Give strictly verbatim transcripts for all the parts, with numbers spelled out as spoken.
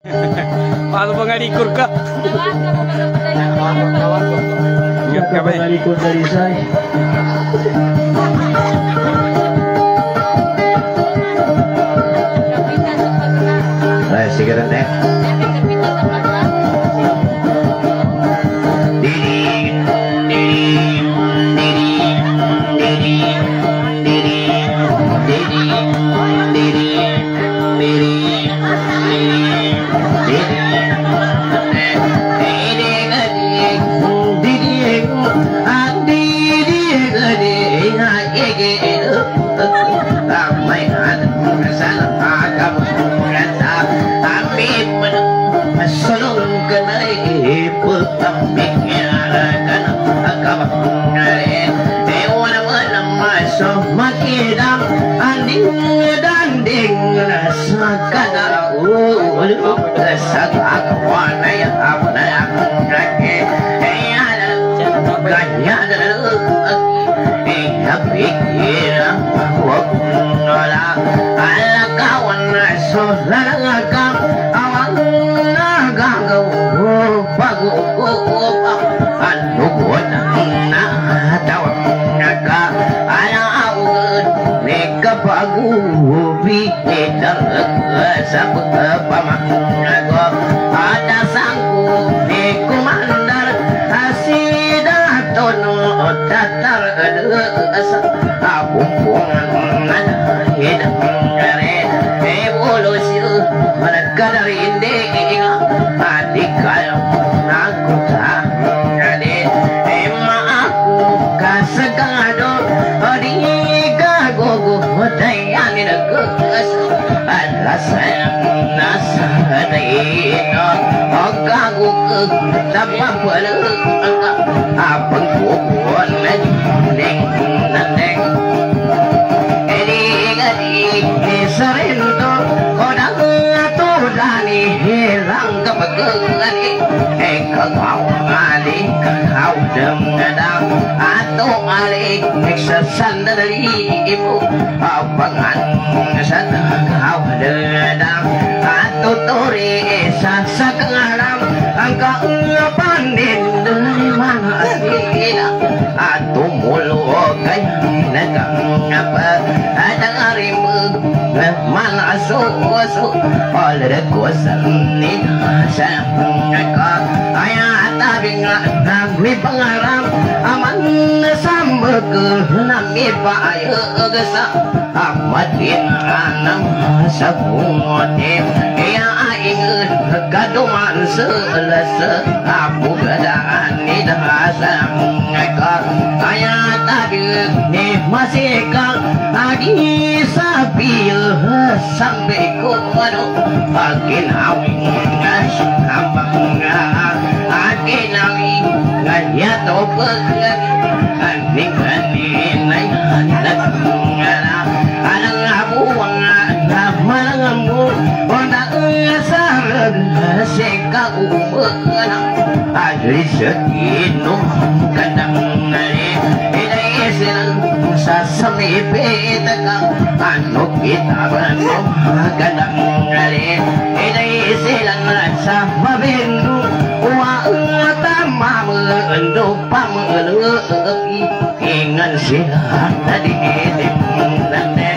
Paano mga likur ka? Ingat ka mga likur dari saya. Ay, sige rin eh. Makidang anding danding sakana ulu sakak wana ya abna rake ayana ganya dalu eh pikira wala ala kawan solalaka awan nagago bagu anu bona na tawang naga bagu bi edar sabut pamanggo ada sangku di kumandar asida tono tatar asa abungkungan hidang re evolusi mereka dari inde adik kalau aku tak ada emma aku kasagado adi Dayangin agus adalah sayang nasadino Agagu ke tapa balik Abang kukuan neng neng Edi gadi serinto Kodang atulani hilang kepegani Eka kau alik kau dengadang Atau alik sesandari ibu Abangan sadar kau dedang Atau tori sasa kengaram Angka pandin dari mana sila Atau mulu kaya negang apa Ada ngarimu mana susu Oleh kuasa ni Sayangka Ayah tapi nami pengaram Aman sambal ke nami payo gesa Amatin anam sabumotim Ya ingat kaduman selesa Apu gadaan ni dahasa Eka Ayah tapi ni masih kang Adi sapi sampai kumano Akin awing Sambang Akin awing Ganya topag Aning anin ay Nagngara Alang abuang Malang ambo Wanda sarag Seka umana Adri sekino Kadang nari Iday silang Sasamipit ka Ano kita ba no Kadang nari Iday silang Sa mabindu Uwaang tama Mendo pamelupi Ingan sila Tadi Nane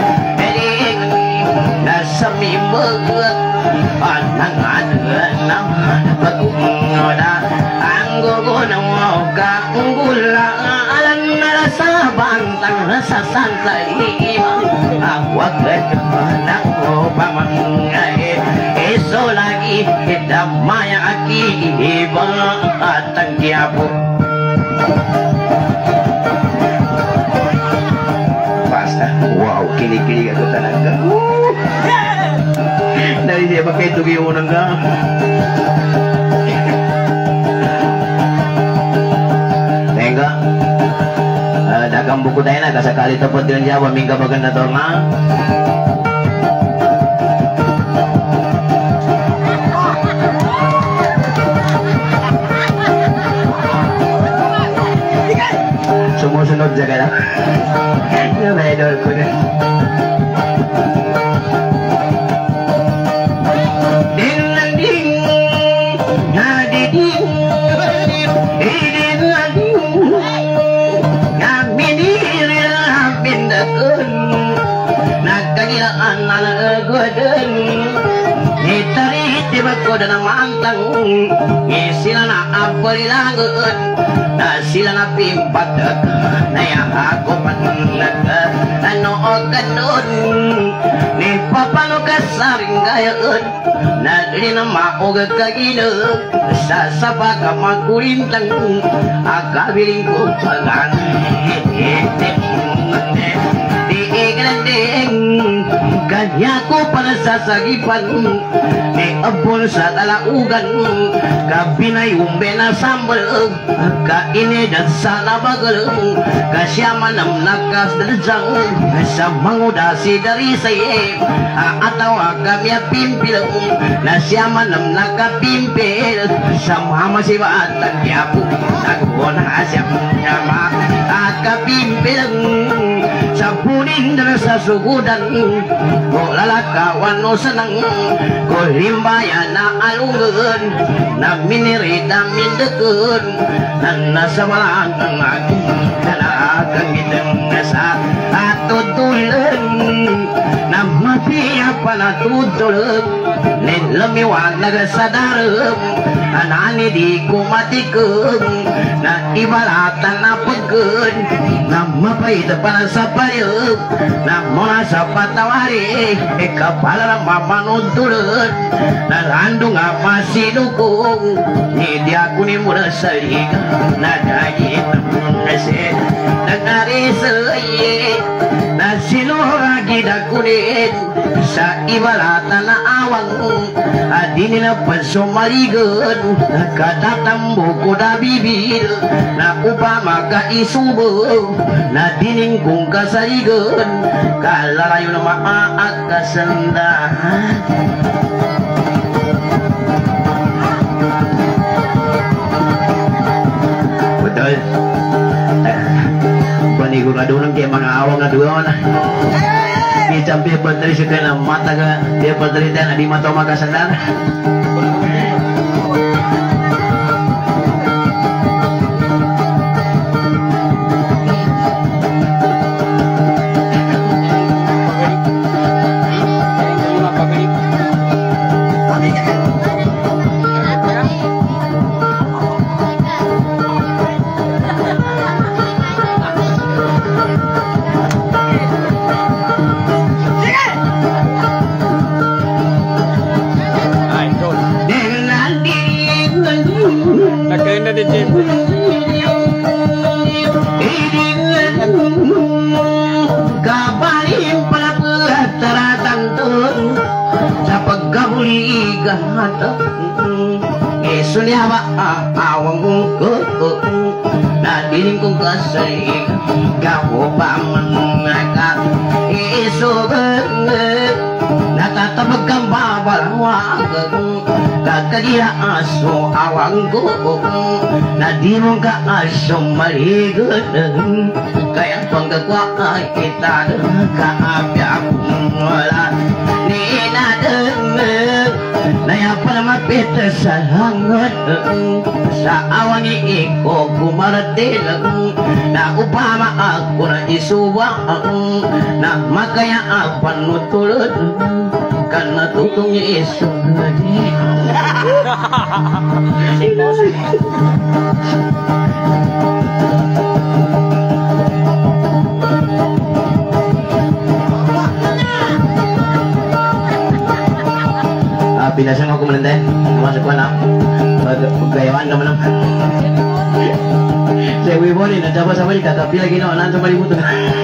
Nasami mga Anang ada Nang Pag-ungoda Anggo ko ng mga Gula Alang nasa Bantang nasa santay Ako agad Nang pamangay Eso lagi Damaya aki Iba At ang kiyapo Basta wow kini-kini ako talaga Dari dia pakai tugi unang ka Tengga Dagang buku tayo na kasakali tapos din Jawa Mingga maganda torna Sumusunod siya ka na Na-idol ko na Ding lang ding ko dan mantang sila na apalilangan na sila na pimpatak na ako panag ano o ganun ni papano ka saring gayon na rin na maoga kaginag sa sapa ka magkulintang akabiling ko pagang kanya ko para sasagipan may abon sa talaugan kabinay umbe na sambal kainedad sa nabagal kasyaman ang nakas daljang sa mangudasi dari saye atawa kami pimpil na syaman ang nakapimpil sa mama si batang yapo sa gona asyam nyama at kapimpil sa puning dan sa sugudan ko lalakawan no senang ko himbaya na alungan na minirita mindekun dan nasa malang aku kalagang itang nasa atutulan na mapiapa na tutulan nilamiwag nagasadarang anani di kumatikang na ibalatan na pagkan na mapait para sa payag na mula sa patawari kapala na mapanuntulan na landong nga masinukong hindi ako ni mula sa liga na dahil kasi nagnarisay na sinuragi na kunin sa ibalatan na awang at di nila pansumaligan nakatatambo ko na bibir na upama ka isubo na dining kong kasaligan kalalayo na maaat kasandahan betul panigo nga doon kaya mga awang nga doon icampi patri suka na mata ka dia patri tayo na di mata makasandahan kapaling pala taratantun sa pagkabuligan isulyawa awang ko na diling kong kasay gawo pa mga isugan natatabag kang babalawag kagkadiya aso awang ko na di mong ka aso maligan kaya panggagwa ay kita kaabi akong wala ninadan naya pala mapita sa hangat sa awang iiko kumarating na upama ako na isuwa na makaya apan nutulad ka natutong isugadi pinasang ako manantay masuk ko na paggayawan naman naman saya wibori na jaba sama dita tapi lagi na nanto malibutan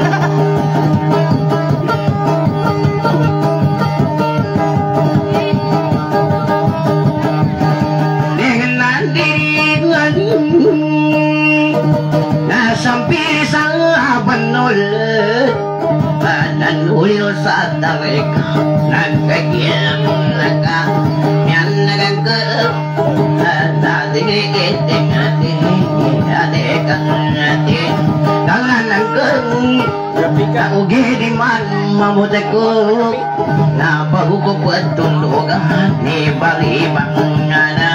dengan nanti nasampi sa panol nanulil sa tarik nagkagiyam naka yan nagagab natin iting natin natin kang natin kangan kang ugi di man mamutek ko na paghukup at tulugan ni balibang na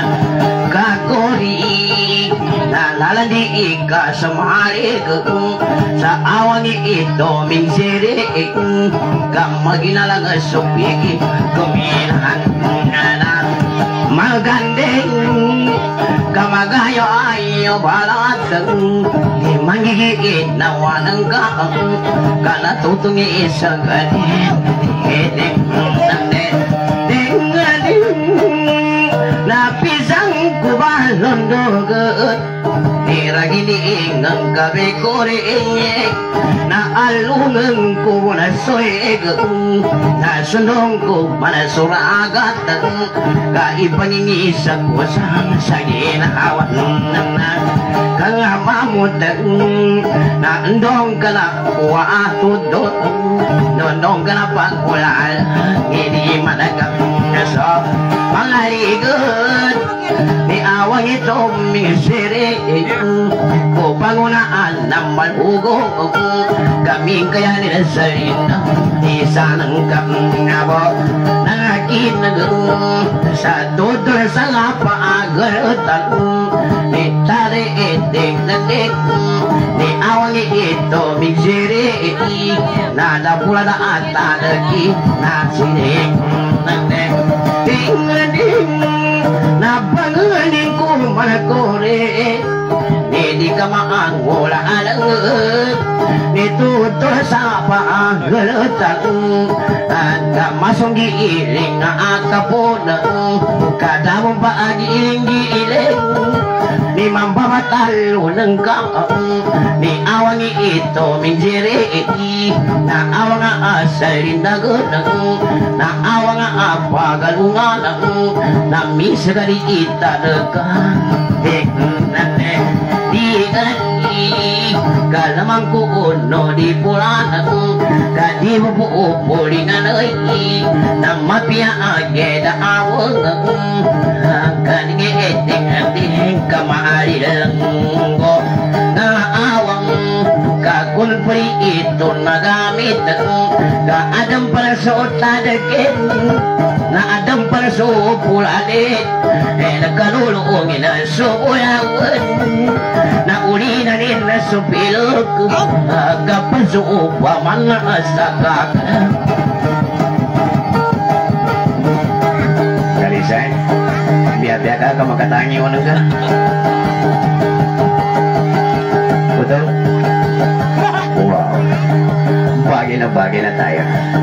kakori nalalandi ika sa mahalik sa awang ito mingsiri ka maginalang supiki kuminahan na kamagayo ayo balateng limang gigi nawanang kaang kana tutungi isang gadin edek nande dengading napisang kubalon doget niragini ingang gabi kore na alungan ko na soegang na sunong ko manasuragat kaipaningisa ko sa saginahawan na kangamamutang na andong ka na kuwa atudot nondong ka na pagkulal hindi managam na sa mga ligot ni awang ito misiri ko pangunaan ng malugong kaming kaya nila sa rin isa ng kamnabo nangakit na gano'n sa tudor sa lapaagaratan ni tari itik na dik ni awang ito misiri nadapula na atalaki na sinig na dik ting-ding napanganin ko malakore di ka maangula alangat nituto sa paagalatan at masong giiling na akapunang kada mong paagiiling-giiling ni mambamatalo ng kaang ni awang ito minjiri na awang asalin na ganang na awang apagalungan na misa ka di italaga di kani kalamang ko uno di pulanang kadi mo po upuli na lagi na mapia ageda awang kaningi eting ating kamaari lang ko na awang kakulpuri ito nagamit ka adam para sa utadakin na adam para sa upulalit eh nagkaluluungin na suuyawan na uli na rin na supilok agapan sa upa mga asakak Kalisay biar-biar ka makatangi mo nung ka betul? Wow bagay na bagay na tayo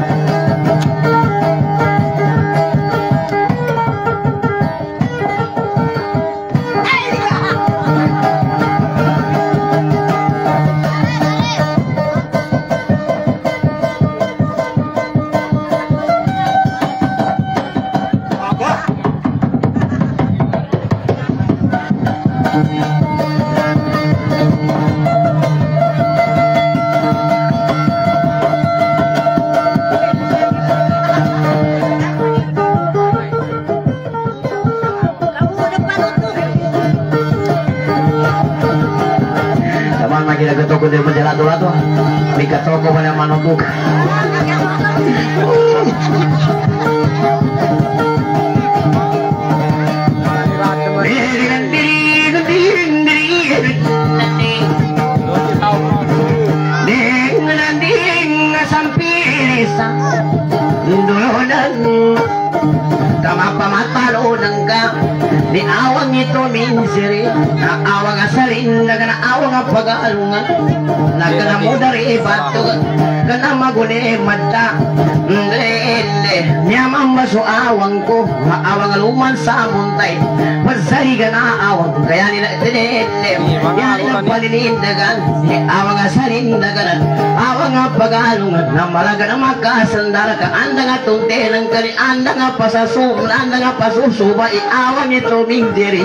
toko dia menjelatu-latu mika toko pada manukuk Kamapa-matalo ng ka di awang ito minsiri na awang asalin na gana awang pag-aalungan na gana mo dari bato gana maguli mata hindi niyamang maso awang ko maawang aluman sa muntay pasari gana awang kaya nila tinili kaya nila palinindagan awang asalin na gana awang pag-aalungan na malaga na makasandara ka anda nga tunti ng kali anda nga pasasum anda nga pasusuba iawan ito ming diri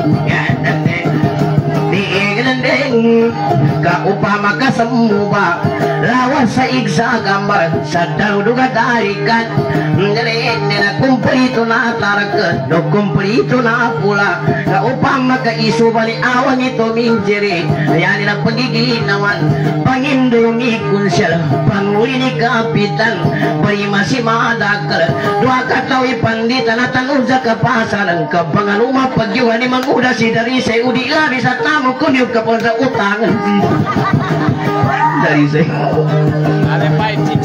Diigandeng ka upama kasamuba lawan sa igsa gambar sa daruduga tarikan Dere na kumplito na tarakan no kumplito na pula ka upama kaiso bali awan ito ming diri yan nila pagiginawan pangindungi kunsel panguli ni kapitan bari masimadakal dua katawi pandita na tanong sa kapasaran kapangaluma pagyuhan ni manguda si dari say udi labi sa tamo kunyog kapon sa utangan dari say ada five six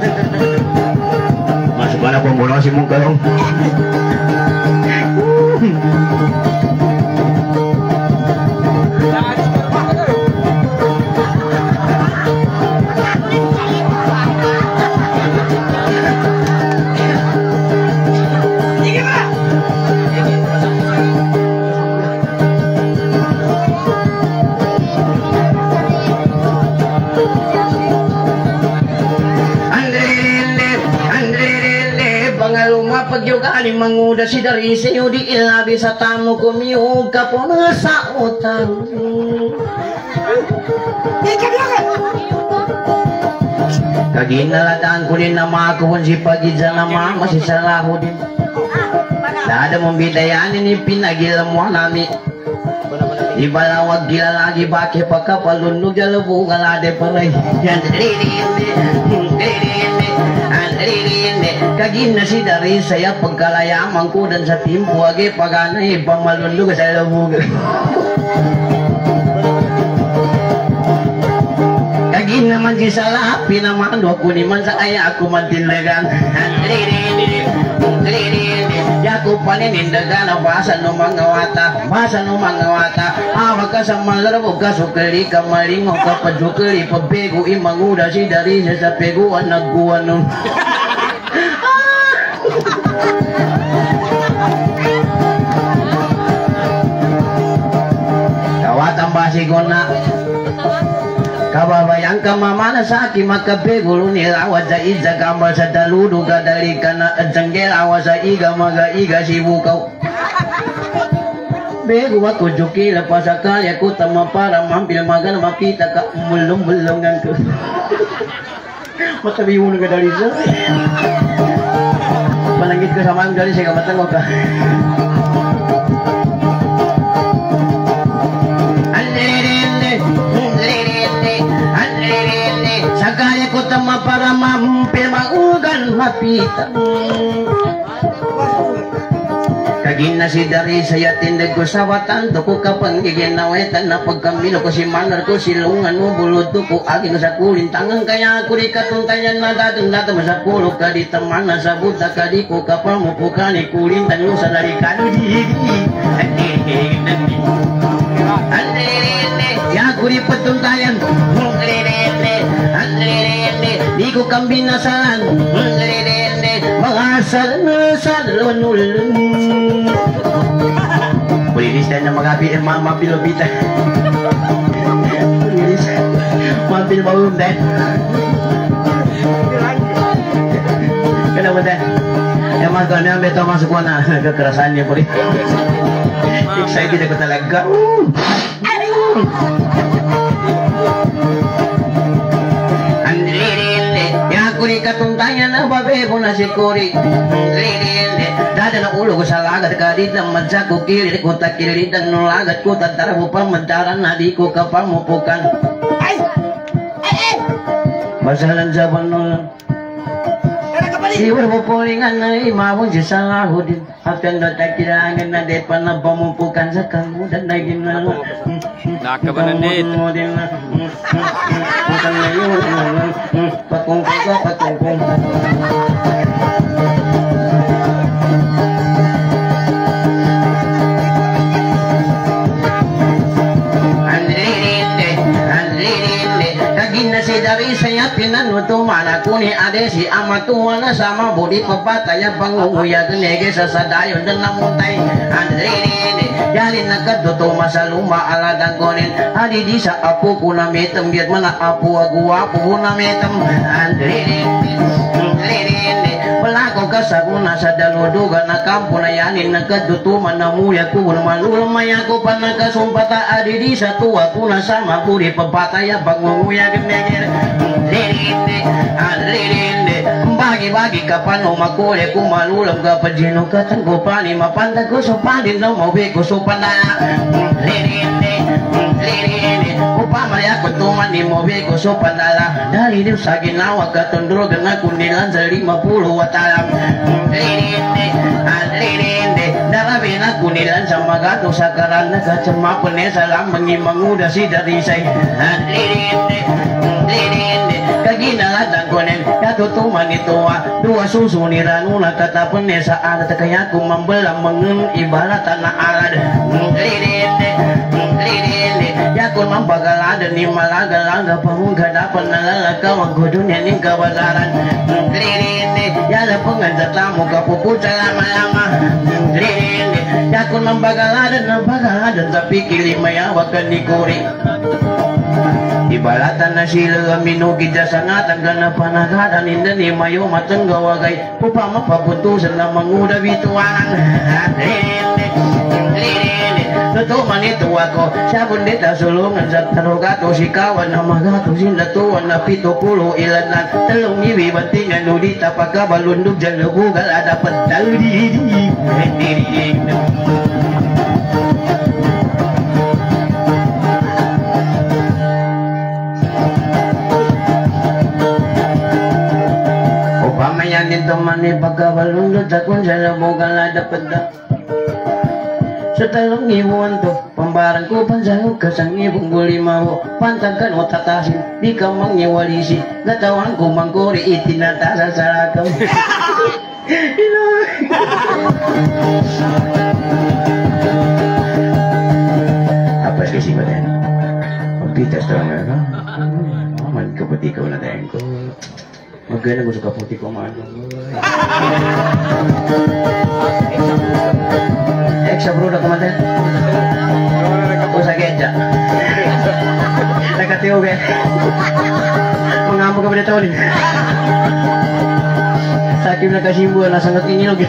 masuk mana pembunuh si muka dong manguda si dari sayo di ila bisa tamu kumiu kapona sa utang. Kaginalataan ko din na makakawon si pagidza na mama si Salaho din. Dada mong bidayanin ni pinagilamuan namin. Ibalawag gila lagi baki pagkapalunod jalabu galade paray. Yan ririndi, ririndi, ririndi. Kagina si dari saya pagkalayaman ko dan sa timpo agi paganay pamalunod sa labu. Kagin naman si Salah pinamando ako ni man sa kaya ako mantilagan. Ririndi, ririndi. Yaku panindagan ang basa no mga wata, basa no mga wata. Awag ka sa malarabo ka sukali ka malingo ka padukali pabego imanguda si dari sa peguan nagguan no. Kawatan basi ko na. Kababayang kamamana sa aking makapigulo nilawad sa isa kamba sa daludo kadali ka na adsanggel awa sa iga maga iga si bukaw. Bego ako jukila pa sa kaya ko tama para mampil magan makita ka mulong-mulongan ko. Matabi mo na kadali sa. Panangit ka sa mga gali sa kamatang ka. Sakaya ko tama para mampil maugan mapita. Kagina si dari saya tindag ko sa watan to ko kapang giginawetan na pagkamilo ko si manar ko silungan mo bulod ko agin sa kulintangan kaya ako di katuntayan na dadang datang sa pulo ka di taman na sa buta ka di ko kapal mo po ka ni kulintan mo sa larikado di ya ako di patuntayan di ko kambinasalan mga asal-asal lunulun pulilis tayo na mga mapilobita pulilis mapilobawin tayo kenapa tayo yang mas ganda ang beto masuk ko na kekerasan niya pulilis excited ako talaga kuri katuntayan na babe ko na si Kuri ririndi dada na ulo ko sa lagat kadit na madsa ko kilit ko takilit ang nulagat ko tatara mo pa madaran na di ko kapamupukan masalan sa panulang siwar mo pulingan na imamon si Salaho din at ang natakilangan na di pa na pamupukan sa kamudan na ginala nakabananit Putang ngayon, patungkong ka, patungkong. Andririnde, andririnde, kagina si dari saya pinanuto mana kuni ade si amatuwa na sama budi papataya pangunguya genege sa sadayon dan namutay. Andririnde, jalin nagkaduto masaluma alagang konin adi di sa apo ko na metem biat mana apo agua apo na metem andririnde andririnde pelako kasaguna sa daluduga na kampo na yanin nagkaduto manamuya ko malulumaya ko pa nagkasumpata adi di sa tuwa ko na sama budi papataya pangunguya genege andririnde andririnde bagi-bagi kapan o makule kung malulam ka pa dino katang ko pa ni mapanda ko so pa din na mawi ko so pa na lirinde lirinde upamaya ko tuman ni mawi ko so pa na dahil din sa ginawa katundrogan na kunilan sa lima puluh watalam lirinde lirinde darabi na kunilan sa magato sa karan na katsamapan eh sa lamang imanguda si darisay lirinde lirinde kaginalatan ko nen katutuman ito dua susu ni ranuna katapan ne sa alat kaya kumambelang mengen ibalatan na alad lirinde lirinde yakun mambagalada ni malagalaga pamungga dapat nalalaka wagodunya ni kabazaran lirinde yala pengantar tamu kapupuca lama-lama lirinde yakun mambagalada na bagalada tapi kilima yawakan ni kuri Ibalatan na sila minugid sa sangatan kana panagadan inda ni mayo matang gawagay upama paputusan na manguda bituan. Totoo man ito ako siya bundita sulungan sa tarugato sikawan na magato sinatuan na pito pulo ilan lang talong iwi bantingan nudita pagkabalundog dyan lugugal ada patali. Upamayan nito man ipagkabalundog sa kung sa lugugal ada patali. Sa talong iwan to, pambarang ko pansayog kasang ibong bulimawo. Pantagkan o tatasin, di ka mangiwalisi. Natawan ko mangkori itinatasa sa lakaw. Apa sih ba din? Magpitas to lang ako. Man kaputi ko na din ko. Magana gusto kaputi ko man. Eksa bro na kumandan. Usah geja. Nakatiyo be. Mengamuk kepada tahun ini. Sakit nak kasimbuan lah sangat ini lagi.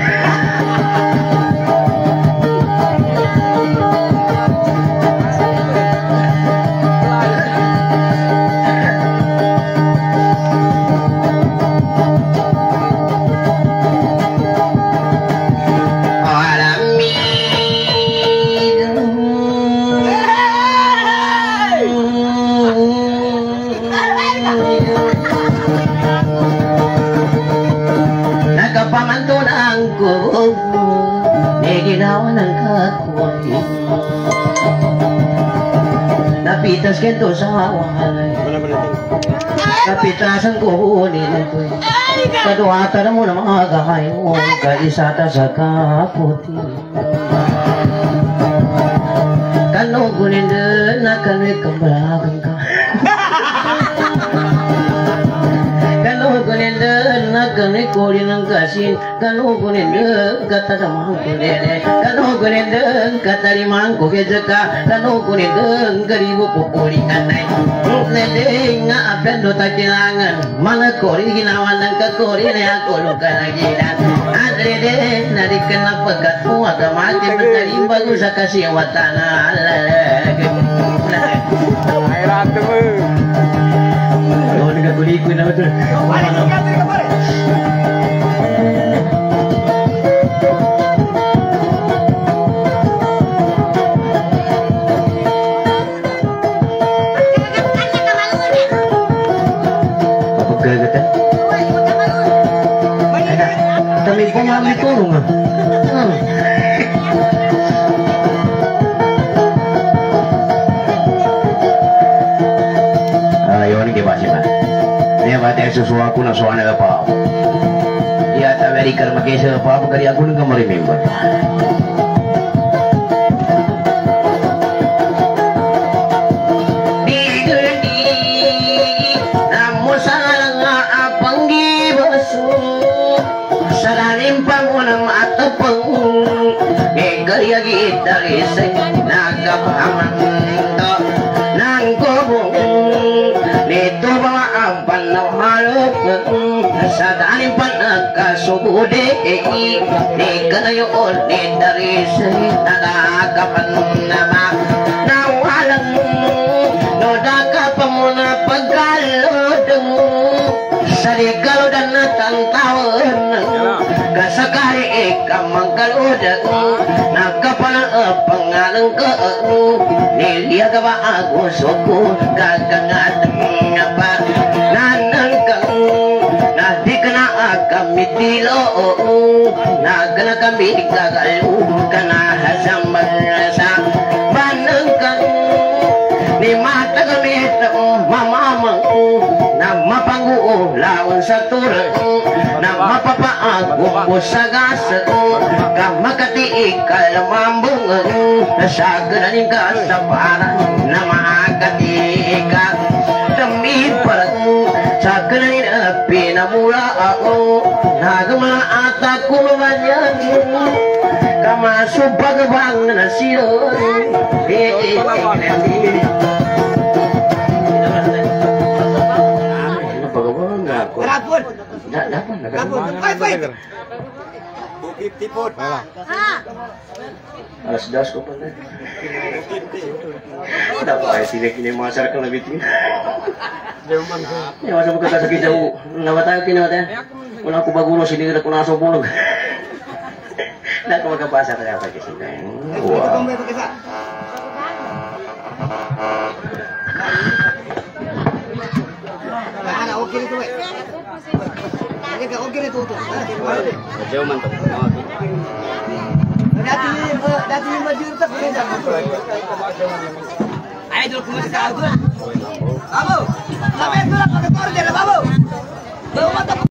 Napitas kento sa awalay Napitasan ko hunin ito Kaduata na mo na mga gahay mo Kalisata sa kaputi Kanugunin din na kano'y kambalagan ka Kanugunin din na kano'y kulin ng kasin Kanugunin din katadamang kulele Kanugunin din katalimang kukejaka Kanugunin din karibu pupuli kanay Nede nga apendo takilangan Mga kori ginawa ng kakori na ako luka na gilan Adrede narikan na pagkat mo agamati Magkalimbago sa kasiwatan na alalag Ay rato mo Oo, nagagulikoy na ito Gagatan? Kami po nga may tulong ah. Hmm. Ayaw ni kibasi ba? Niya ba tayo susuwa ko na suwa na pa ako? Iya ta Amerika na mag-isa pa ako kari ako nang ka-remember. Gayagi dari nagapaman to nang gobong nito ba ang panahalop sa dalim pa nagkasubude ni kanayon ni dari nagapaman nama nawalang no daga pa muna pagkalodong sa ligalo dan natantawon kasakari ikaw mangkalodong nagkapalang pangalang ka niliya ka ba ako suko kagangat nga ba nanang kang nadi ka na akamitilo nagana kami kagalu ka na hasamang sa banang kang ni mata kami mamamang na mapanguo laon sa turang na mapapaagong mo sa gasa ka makatiik kalamambong sa gananing ka sa parang na makatiik ka tamid parang sa gananing na pinamula ako nagamaata ko naman yan kamasubag bang na siya eh eh eh Enggak dapat, enggak Kapun, dapat. fight, fight. Bukit tipot. Alas das ko pala. Dapat ay sila kinimasar ka labit niya. Ya, masa buka kasakit jauh. Nawatayo kinawatayo. Wala ko bagulo, sinira ko na sa bulog. Nah, kalau ke pasar saya pakai sini. Wow. Nah, oke itu, Pak. Ini oke itu tuh. Jauh mantap. Dati dati maju tak beda. Ayo dulu kemas kau. Babu. Sampai dulu pakai torjel, Babu. Babu mantap.